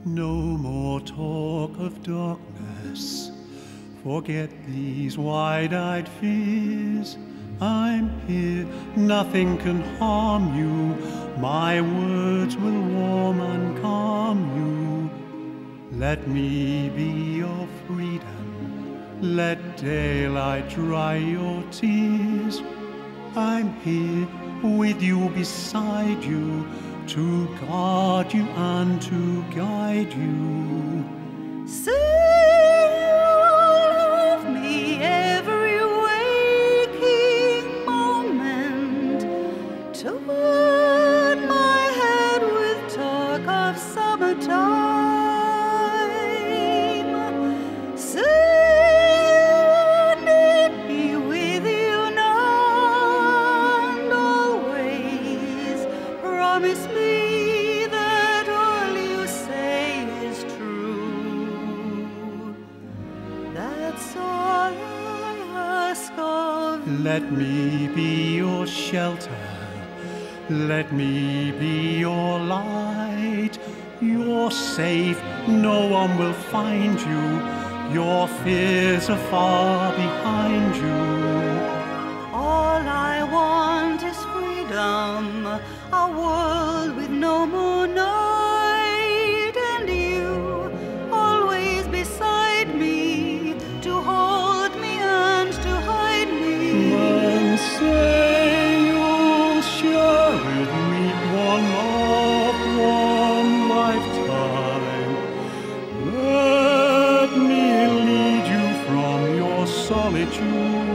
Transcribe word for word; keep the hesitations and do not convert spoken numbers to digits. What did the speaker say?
No more talk of darkness. Forget these wide-eyed fears. I'm here, nothing can harm you. My words will warm and calm you. Let me be your freedom. Let daylight dry your tears. I'm here with you, beside you, to guard you and to guide you. Say you love me every waking moment. Turn my head with talk of summertime. Say you need me with you now and always. Promise me let me be your shelter, let me be your light. You're safe, no one will find you. Your fears are far behind you. All I want is freedom, a world with no more night, and you always beside me to hold me and to hide me. Say you'll share with me one love, one lifetime. Let me lead you from your solitude.